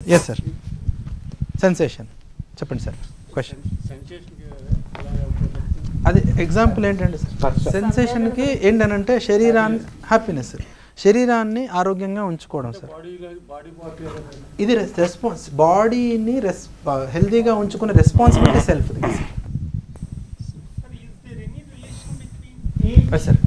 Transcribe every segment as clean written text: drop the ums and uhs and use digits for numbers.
Yes sir. Sensation చెప్పండి sir. Question అది example ఏంటంటే సార్, సెన్సేషన్కి ఏంటనంటే శరీరాన్ని హ్యాపీనెస్, శరీరాన్ని ఆరోగ్యంగా ఉంచుకోవడం సార్. ఇది రెస్పాన్స్, బాడీని హెల్తీగా ఉంచుకునే responsibility self. Yes sir.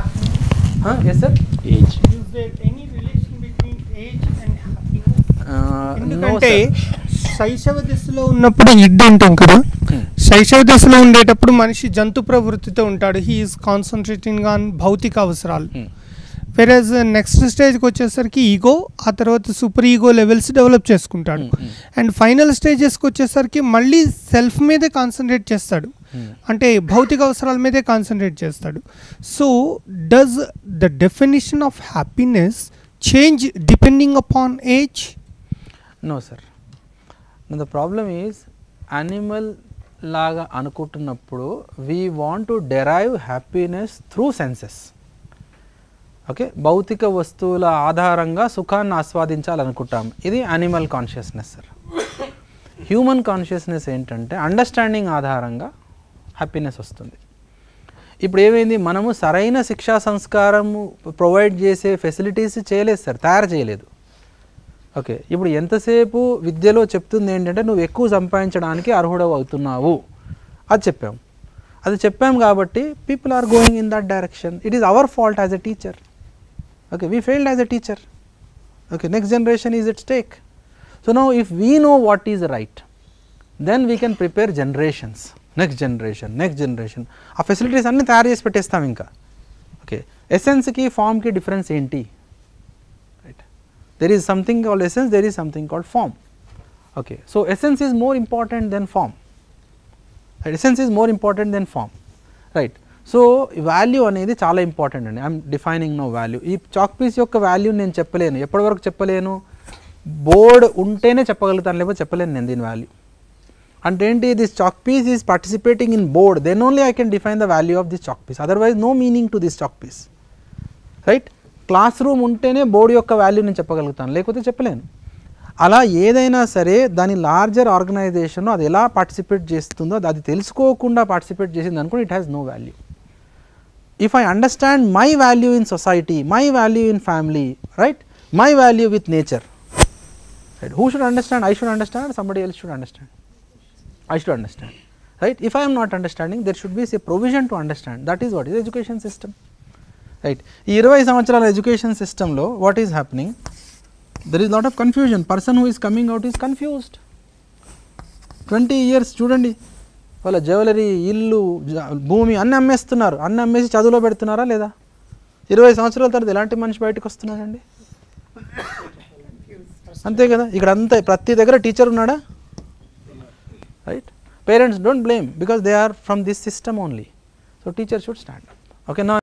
Yes sir. Age. Is there any relation between age and happiness? ఎందుకంటే శైశవ దశలో ఉన్నప్పుడు ఇడ్ అంటాం కదా, శైశవ దశలో ఉండేటప్పుడు మనిషి జంతు ప్రవృత్తితో ఉంటాడు. హీ ఈజ్ కాన్సన్ట్రేటింగ్ ఆన్ భౌతిక అవసరాలు. వెరాజ్ నెక్స్ట్ స్టేజ్కి వచ్చేసరికి ఈగో, ఆ తర్వాత సూపర్ ఈగో లెవెల్స్ డెవలప్ చేసుకుంటాడు. అండ్ ఫైనల్ స్టేజెస్కి వచ్చేసరికి మళ్ళీ సెల్ఫ్ మీదే కాన్సన్ట్రేట్ చేస్తాడు, అంటే భౌతిక అవసరాల మీదే కాన్సన్ట్రేట్ చేస్తాడు. So does the definition of happiness change depending upon age? No sir. The problem is animal లాగా అనుకుంటున్నప్పుడు we want to derive happiness through senses. Okay, భౌతిక వస్తువుల ఆధారంగా సుఖాన్ని ఆస్వాదించాలనుకుంటాం. ఇది animal consciousness sir. Human consciousness ఏంటంటే అండర్స్టాండింగ్ ఆధారంగా హ్యాపీనెస్ వస్తుంది. ఇప్పుడు ఏమైంది, మనము సరైన శిక్షా సంస్కారము ప్రొవైడ్ చేసే ఫెసిలిటీస్ చేయలేదు సార్, తయారు చేయలేదు. ఓకే, ఇప్పుడు ఎంతసేపు విద్యలో చెప్తుంది ఏంటంటే నువ్వు ఎక్కువ సంపాదించడానికి అర్హుడవు అవుతున్నావు, అది చెప్పాం. అది చెప్పాం కాబట్టి people are going in that direction. It is our fault as a teacher. Okay, we failed as a teacher. Okay, next generation is at stake. So now if we know what is right, then we can prepare generations, next generation. ఆ facilities అన్నీ తయారు చేసి పెట్టేస్తాం ఇంకా. Okay, ఎసెన్స్కి ఫామ్కి difference ఏంటి? Right, there is something called essence, there is something called form. Okay, so essence is more important than form. Essence is more important than form. Right, so value అనేది చాలా ఇంపార్టెంట్ అండి. I'm defining no value. ఈ chalk piece యొక్క value నేను చెప్పలేను, ఎప్పటివరకు చెప్పలేను, board ఉంటేనే చెప్పగలుగుతాను, లేకపోతే చెప్పలేను నేను దీని వాల్యూ. అంటే ఏంటి, this chalk piece is participating in board, then only I can define the value of this chalk piece, otherwise no meaning to this chalk piece. Right, class room ఉంటేనే బోర్డు యొక్క వాల్యూ నేను చెప్పగలుగుతాను, లేకపోతే చెప్పలేను. అలా ఏదైనా సరే దాని లార్జర్ ఆర్గనైజేషన్ అది ఎలా పార్టిసిపేట్ చేస్తుందో అది తెలుసుకోకుండా పార్టిసిపేట్ చేసింది అనుకోండి, it has no value. If I understand my value in society, my value in family, right, my value with nature, right, who should understand? I should understand, or somebody else should understand? I should understand, right. If I am not understanding, there should be a provision to understand. That is what is education system, right. ఈ 20 సంవత్సరాల education సిస్టంలో what is happening, there is lot of confusion. Person who is coming out is confused. 20 years చూడండి, వాళ్ళ jewellery, ఇల్లు, భూమి అన్నీ అమ్మేస్తున్నారు. అన్నీ అమ్మేసి చదువులో పెడుతున్నారా లేదా? 20 సంవత్సరాల తర్వాత ఎలాంటి మనిషి బయటకు వస్తున్నాడండి? అంతే కదా. ఇక్కడ అంతా ప్రతి దగ్గర టీచర్ ఉన్నాడా? Right, parents don't blame because they are from this system only. So teacher should stand up. Okay, నా